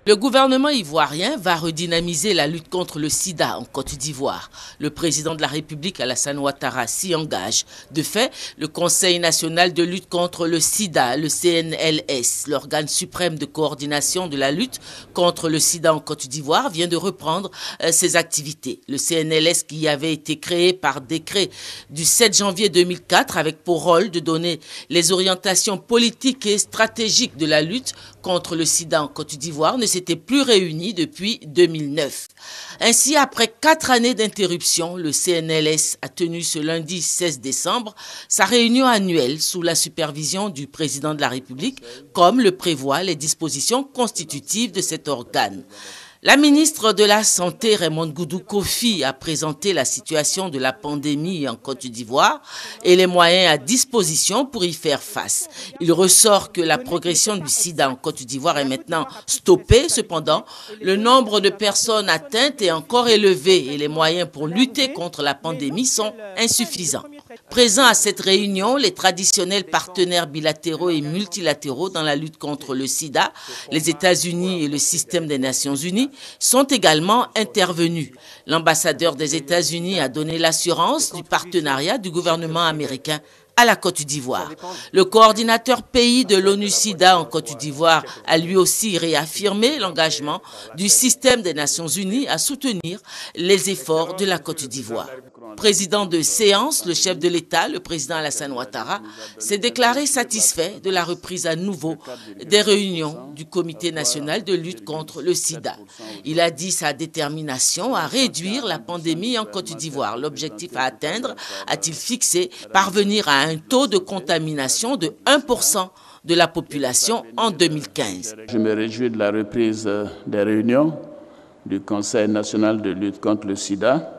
Le gouvernement ivoirien va redynamiser la lutte contre le sida en Côte d'Ivoire. Le président de la République, Alassane Ouattara, s'y engage. De fait, le Conseil national de lutte contre le sida, le CNLS, l'organe suprême de coordination de la lutte contre le sida en Côte d'Ivoire, vient de reprendre ses activités. Le CNLS, qui avait été créé par décret du 7 janvier 2004 avec pour rôle de donner les orientations politiques et stratégiques de la lutte contre le sida en Côte d'Ivoire, ne s'était plus réuni depuis 2009. Ainsi, après 4 années d'interruption, le CNLS a tenu ce lundi 16 décembre sa réunion annuelle sous la supervision du président de la République, comme le prévoient les dispositions constitutives de cet organe. La ministre de la Santé, Raymonde Goudou Kofi, a présenté la situation de la pandémie en Côte d'Ivoire et les moyens à disposition pour y faire face. Il ressort que la progression du sida en Côte d'Ivoire est maintenant stoppée. Cependant, le nombre de personnes atteintes est encore élevé et les moyens pour lutter contre la pandémie sont insuffisants. Présents à cette réunion, les traditionnels partenaires bilatéraux et multilatéraux dans la lutte contre le sida, les États-Unis et le système des Nations Unies, sont également intervenus. L'ambassadeur des États-Unis a donné l'assurance du partenariat du gouvernement américain à la Côte d'Ivoire. Le coordinateur pays de l'ONU-SIDA en Côte d'Ivoire a lui aussi réaffirmé l'engagement du système des Nations Unies à soutenir les efforts de la Côte d'Ivoire. Président de séance, le chef de l'État, le président Alassane Ouattara, s'est déclaré satisfait de la reprise à nouveau des réunions du Comité national de lutte contre le sida. Il a dit sa détermination à réduire la pandémie en Côte d'Ivoire. L'objectif à atteindre, a-t-il fixé, parvenir à un taux de contamination de 1% de la population en 2015. Je me réjouis de la reprise des réunions du Conseil national de lutte contre le sida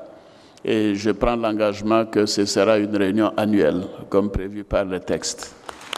et je prends l'engagement que ce sera une réunion annuelle, comme prévu par le texte.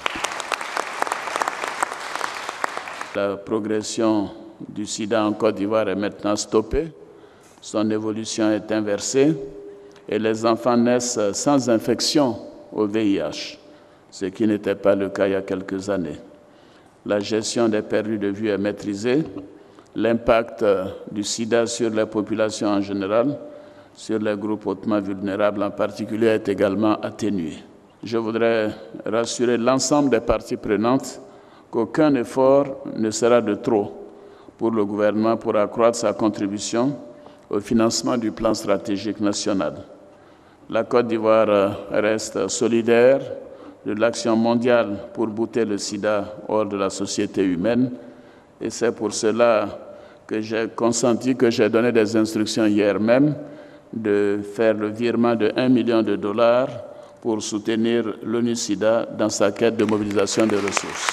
La progression du sida en Côte d'Ivoire est maintenant stoppée, son évolution est inversée et les enfants naissent sans infection au VIH, ce qui n'était pas le cas il y a quelques années. La gestion des perdus de vue est maîtrisée, l'impact du sida sur la population en général, sur les groupes hautement vulnérables en particulier, est également atténué. Je voudrais rassurer l'ensemble des parties prenantes qu'aucun effort ne sera de trop pour le gouvernement pour accroître sa contribution au financement du plan stratégique national. La Côte d'Ivoire reste solidaire de l'action mondiale pour bouter le sida hors de la société humaine et c'est pour cela que j'ai consenti, que j'ai donné des instructions hier même de faire le virement de $1 million pour soutenir l'ONU-SIDA dans sa quête de mobilisation des ressources.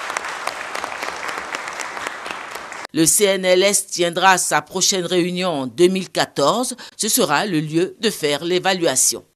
Le CNLS tiendra sa prochaine réunion en 2014. Ce sera le lieu de faire l'évaluation.